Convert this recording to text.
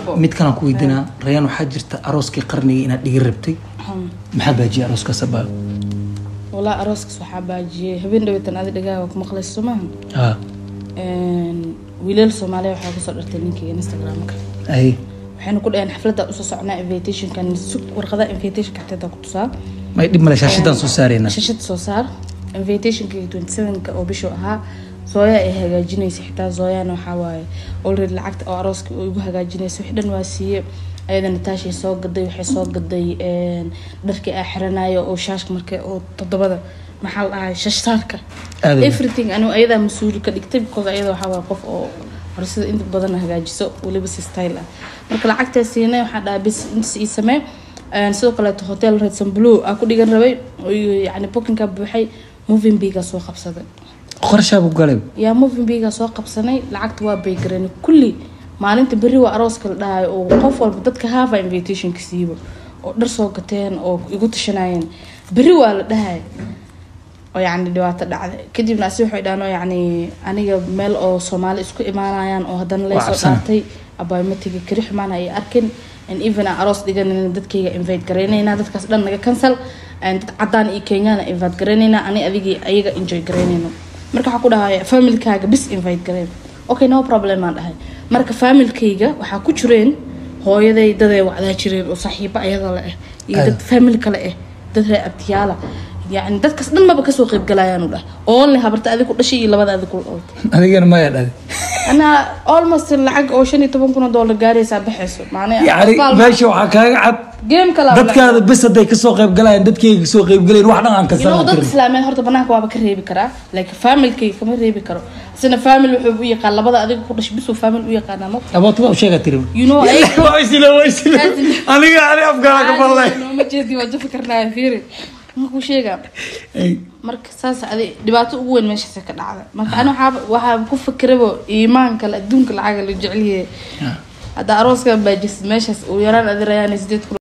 mid kana ku weydina rayaan waxa jirta arooskii qarniga inaad dhigi rabtay maxaa baajiye arooska sabab wala arooska waxa baajiye habeen dhaweetan aad dhigaaga kuma qaleeyso maaha wiilal Soomaaliya waxa ku soo dhartay ninkii Instagram-ka waxayna ku dhayeen xafladda u soo socnaa invitation kan sug warqada invitation ka tada ku tusaa may dib mala shaashadan soo saarayna shaashad soo saar invitation ka 27 ka oo bisho ahaa Zoya ay hagaajinaysa xitaa Zoyana waxa waaye already lacagta oo arooska ugu hagaajinaysa wix dhan waa siiyay ayadana taashay soo gaday waxay soo gaday dharkii ay xiranayo oo shaashka markay oo todobada maxal ah shaashtarka everything anu ayada mas'uul ka dhigtay because ayada waxa waa qof oo aroosada inta badan hagaajiso waliba si style ah marka lacagta siinay waxa dhaabis inta si samee sidoo kale hotel Redson Blue aku dhigan rabay yani booking ka buuxay moving biga soo qabsaday qorshe buu galay yaa moving biga soo qabsanay lacagta waa bay gareen kulli maalinta bari waa arooska la dhahay oo qof walba dadka hafa invitation ka siibo oo dhar soo gateen oo igu tashanayeen bari waa la dhahay oo yani dhawaato dhacday kadibna si waxay dhaano yani aniga meel oo Soomaali isku imaanayaan oo hadan la soo dhaartay abay matiga kirixmaan ay arkin in even aroos dhigan dadkayga invite gareynayna dadkaas dhan naga cancel and cadaan iyo Kenyana invite gareynayna ani adigii ayaga enjoy gareynayno marka waxa ku dhahay family kaaga bis invite gareen okay no problem aan dhahay marka family kayga waxa ku jireen hooyaday daday wacda jireen oo saaxiibo ayada la ah iyo dad family kale ah dad abtiyaala يعني دتك أصلاً ما بكسو قيب قلايان ولا أول هبرت أذيك ولا شيء إلا بدأ أذيك ولا أنا ما يدري أنا almost العق أو شيء تبون كنا دولار جاري سبحسه معناه يعني ماشي وحكاية عد جيم كلام دتك هذا بس هذا كسو قيب قلايان دتك كسو قيب قلايان واحد عن كسر ينو دت إسلامي هرت بناك وابك ريبي كرا like family كي كمان ريبي كرا سنة family وحبي قال بدأ أذيك ولا شيء بس family ويا كنا مو أبغى تبغى شيء كتير you know أي ويسيله أنا أفكارك بالله ما جدي وجه فكرنا فيري ما شيء marka saas adi dhibaato ugu weyn meesha ka dhacday marka ana waxa ku fikirabo iimaanka la adduunka lacag la jeceliye hada arooska baajis meeshaas oo yaraan adirayaan 8